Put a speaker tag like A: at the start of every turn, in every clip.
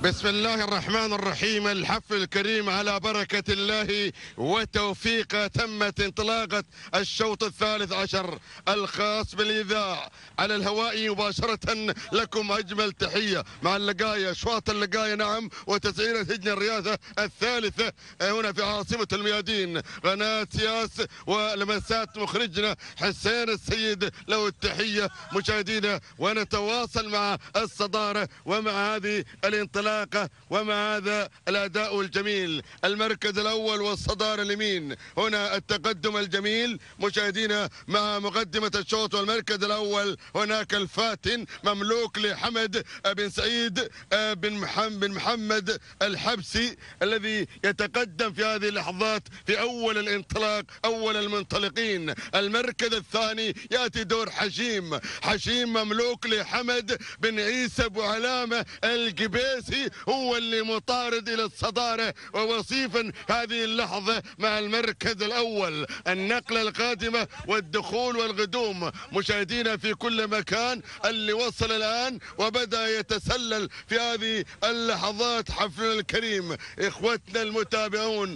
A: بسم الله الرحمن الرحيم. الحفل الكريم على بركة الله وتوفيقه تمت انطلاقة الشوط الثالث عشر الخاص بالإذاعة على الهواء مباشرة. لكم أجمل تحية مع اللقاية، أشواط اللقاية نعم، وتسعيرة سجن الرياضة الثالثة هنا في عاصمة الميادين. قناة سياس ولمسات مخرجنا حسين السيد له التحية مشاهدينا، ونتواصل مع الصدارة ومع هذه الانطلاقة ومع هذا الأداء الجميل. المركز الأول والصدارة اليمين، هنا التقدم الجميل مشاهدينا مع مقدمة الشوط. والمركز الأول هناك الفاتن مملوك لحمد بن سعيد بن محمد الحبسي الذي يتقدم في هذه اللحظات في أول الانطلاق، أول المنطلقين. المركز الثاني يأتي دور حشيم مملوك لحمد بن عيسى أبو علامة القبيسي، هو اللي مطارد إلى الصدارة ووصيفا هذه اللحظة مع المركز الأول. النقلة القادمة والدخول والقدوم مشاهدينا في كل مكان. اللي وصل الآن وبدأ يتسلل في هذه اللحظات حفلنا الكريم إخوتنا المتابعون.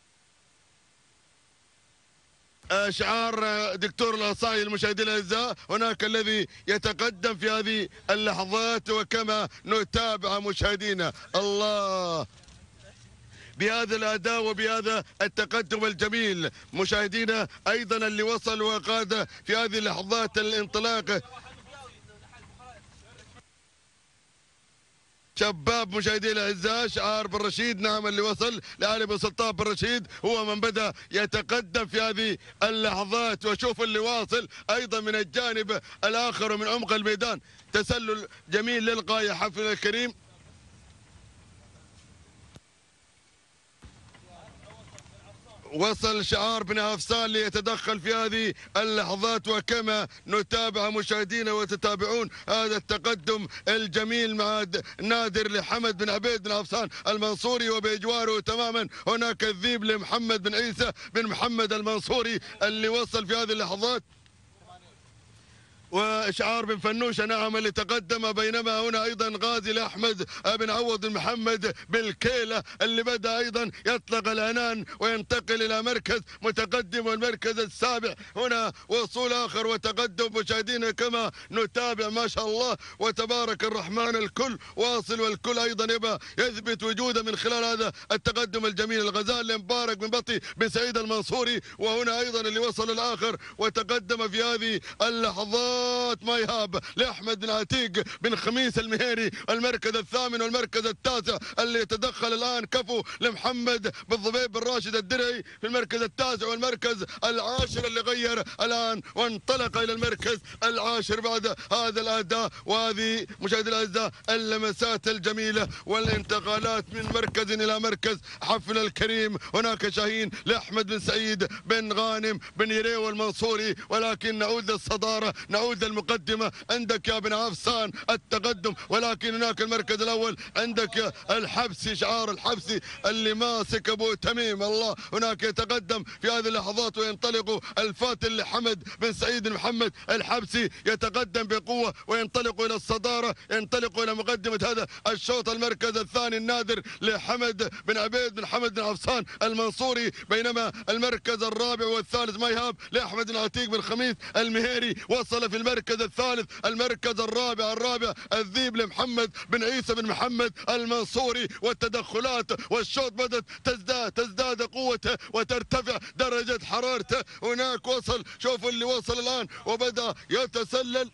A: شعار دكتور الأصاعي المشاهدين الأعزاء، هناك الذي يتقدم في هذه اللحظات وكما نتابع مشاهدينا الله بهذا الأداء وبهذا التقدم الجميل مشاهدينا. أيضا اللي وصل وقاد في هذه اللحظات الانطلاق شباب مشاهدينا الاعزاء شعار بن رشيد، نعم اللي وصل لعلي بن سلطان بن رشيد هو من بدا يتقدم في هذه اللحظات. وشوف اللي واصل ايضا من الجانب الاخر ومن عمق الميدان، تسلل جميل للغايه حفلنا الكريم. وصل شعار بن عفسان ليتدخل في هذه اللحظات وكما نتابع مشاهدينا وتتابعون هذا التقدم الجميل مع نادر لحمد بن عبيد بن عفسان المنصوري، وبإجواره تماما هناك الذيب لمحمد بن عيسى بن محمد المنصوري اللي وصل في هذه اللحظات. وشعار بن فنوشة نعم اللي تقدم، بينما هنا ايضا غازي لاحمد بن عوض بن محمد بالكيلة اللي بدا ايضا يطلق العنان وينتقل الى مركز متقدم. والمركز السابع هنا وصول اخر وتقدم مشاهدينا كما نتابع ما شاء الله وتبارك الرحمن. الكل واصل والكل ايضا يبقى يثبت وجوده من خلال هذا التقدم الجميل. الغزال لمبارك بن بطي بن سعيد المنصوري، وهنا ايضا اللي وصل الاخر وتقدم في هذه اللحظات ما يهاب لأحمد بن عتيق بن خميس المهيري. المركز الثامن والمركز التاسع اللي يتدخل الآن كفو لمحمد بن ضبيب بن راشد الدرعي في المركز التاسع. والمركز العاشر اللي غير الآن وانطلق إلى المركز العاشر بعد هذا الأداء وهذه مشاهدي الأعزاء اللمسات الجميلة والانتقالات من مركز إلى مركز حفل الكريم. هناك شاهين لأحمد بن سعيد بن غانم بن يريو المنصوري، ولكن نعود للصدارة، نعود المقدمة. عندك يا بن عفسان التقدم، ولكن هناك المركز الأول عندك الحبسي، شعار الحبسي اللي ماسك أبو تميم الله. هناك يتقدم في هذه اللحظات وينطلق الفاتن لحمد بن سعيد محمد الحبسي، يتقدم بقوة وينطلق إلى الصدارة، ينطلق إلى مقدمة هذا الشوط. المركز الثاني النادر لحمد بن عبيد بن حمد بن عفسان المنصوري، بينما المركز الرابع والثالث ما يهاب لأحمد بن عتيق بن خميس المهيري. وصل في المركز الثالث المركز الرابع الذيب لمحمد بن عيسى بن محمد المنصوري. والتدخلات والشوط بدأت تزداد قوته وترتفع درجة حرارته. هناك وصل، شوف اللي وصل الآن وبدأ يتسلل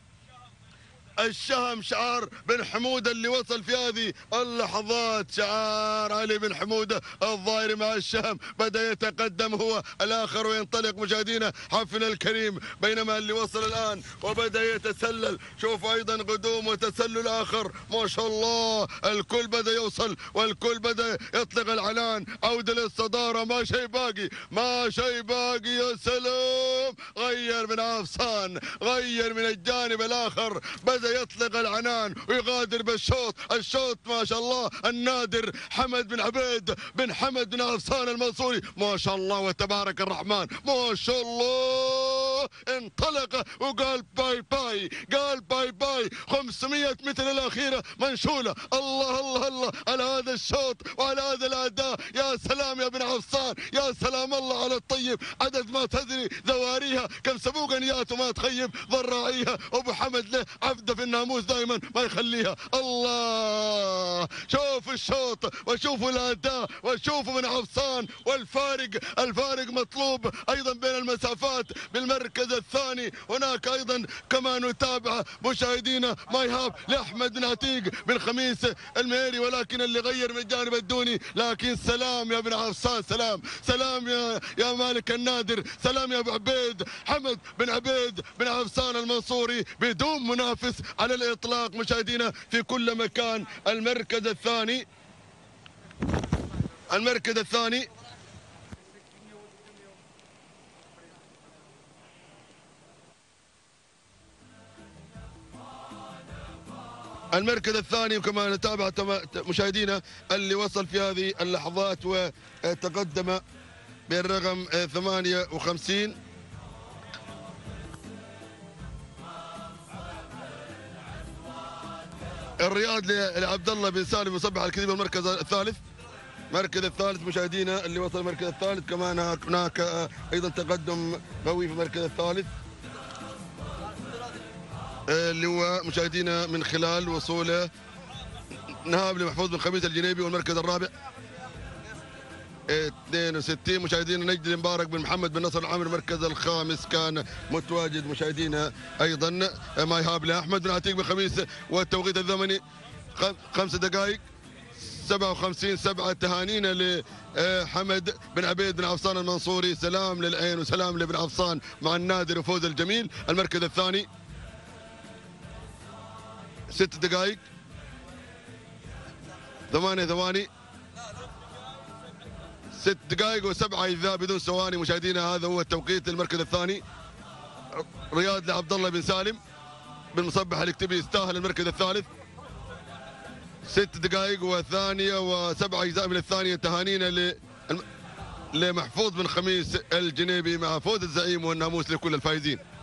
A: الشهم شعار بن حمودة اللي وصل في هذه اللحظات. شعار علي بن حمودة الظاهري مع الشهم بدأ يتقدم هو الآخر وينطلق مشاهدينا حفلنا الكريم، بينما اللي وصل الآن وبدأ يتسلل. شوف أيضا قدوم وتسلل آخر ما شاء الله. الكل بدأ يوصل والكل بدأ يطلق العنان. عودة للصدارة، ما شيء باقي، ما شيء باقي. يا سلام، غير من عفسان، غير من الجانب الآخر، بدأ يطلق العنان ويغادر بالشوط. الشوط ما شاء الله النادر حمد بن عبيد بن حمد بن عفسان المنصوري، ما شاء الله وتبارك الرحمن، ما شاء الله انطلق وقال باي باي، قال باي باي. 500 متر الأخيرة منشولة. الله الله الله على هذا الشوط وعلى هذا الأداء. يا سلام يا بن عفصان، يا سلام الله على الطيب. عدد ما تدري ذواريها، كم سبوق نيات وما تخيب ضراعيها. أبو حمد له عبده في الناموس دائما ما يخليها. الله، شوف الشوط وشوفوا الأداء وشوفوا بن عفصان. الفارق مطلوب أيضا بين المسافات. بالمركز الثاني هناك أيضا كما نتابع مشاهدينا مايهاب لأحمد بن عتيق بن خميس المهيري، ولكن اللي غير من الجانب الدوني. لكن سلام يا بن عفصان، سلام يا مالك النادر، سلام يا ابو عبيد. حمد بن عبيد بن عفصان المنصوري بدون منافس على الإطلاق مشاهدينا في كل مكان. المركز الثاني المركز الثاني وكما نتابع مشاهدينا اللي وصل في هذه اللحظات وتقدم بالرقم 58. الرياض لعبد الله بن سالم مصبح الكذب. المركز الثالث مشاهدينا اللي وصل المركز الثالث. كمان هناك ايضا تقدم قوي في المركز الثالث اللي هو مشاهدينا من خلال وصوله نهاب لمحفوظ بن خميس الجنيبي. والمركز الرابع 62 مشاهدينا نجد المبارك بن محمد بن نصر العامر. المركز الخامس كان متواجد مشاهدينا ايضا مايهاب لاحمد بن عتيق بن خميس. والتوقيت الزمني 5 دقائق 57. تهانينا لحمد بن عبيد بن عفصان المنصوري. سلام للعين وسلام لابن عفصان مع النادر وفوز الجميل. المركز الثاني 6 دقائق 8 ثواني 6 دقائق و7 اجزاء بدون ثواني مشاهدينا. هذا هو التوقيت للمركز الثاني. رياض لعبد الله بن سالم بن مصبح الاكتبي يستاهل المركز الثالث. 6 دقائق وثانية و7 اجزاء من الثانية. تهانينا لمحفوظ بن خميس الجنيبي مع فوز الزعيم والناموس لكل الفائزين.